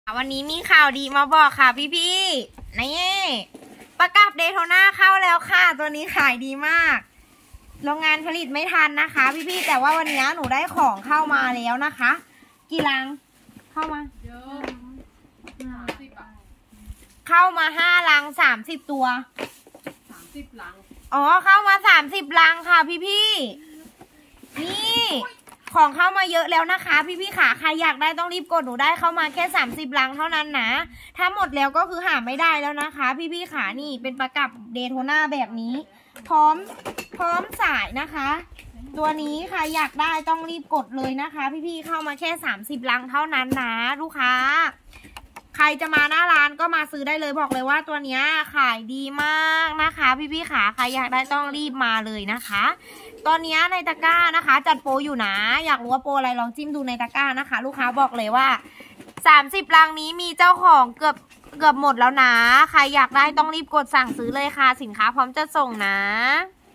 วันนี้มีข่าวดีมาบอกค่ะพี่ๆนี่ประกับเดโทน่าเข้าแล้วค่ะตัวนี้ขายดีมากโรงงานผลิตไม่ทันนะคะพี่ๆแต่ว่าวันนี้หนูได้ของเข้ามาแล้วนะคะกี่ลังเข้ามาเยอะเข้ามา5 ลัง30 ตัว30 ลังอ๋อเข้ามา30 ลังค่ะพี่ๆนี่ของเข้ามาเยอะแล้วนะคะพี่ๆค่ะใครอยากได้ต้องรีบกดหนูได้เข้ามาแค่30 ลังเท่านั้นนะถ้าหมดแล้วก็คือหาไม่ได้แล้วนะคะพี่ๆค่ะนี่เป็นประกับเดโทน่าแบบนี้พร้อมสายนะคะตัวนี้ค่ะอยากได้ต้องรีบกดเลยนะคะพี่ๆเข้ามาแค่30 ลังเท่านั้นนะลูกค้าใครจะมาหน้าร้านก็มาซื้อได้เลยบอกเลยว่าตัวนี้ขายดีมากนะคะพี่ๆค่ะใครอยากได้ต้องรีบมาเลยนะคะตอนนี้ในตะกร้านะคะจัดโปรอยู่นะอยากรู้ว่าโปรอะไรลองจิ้มดูในตะกร้านะคะลูกค้าบอกเลยว่า30 ลังนี้มีเจ้าของเกือบหมดแล้วนะใครอยากได้ต้องรีบกดสั่งซื้อเลยค่ะสินค้าพร้อมจะส่งนะ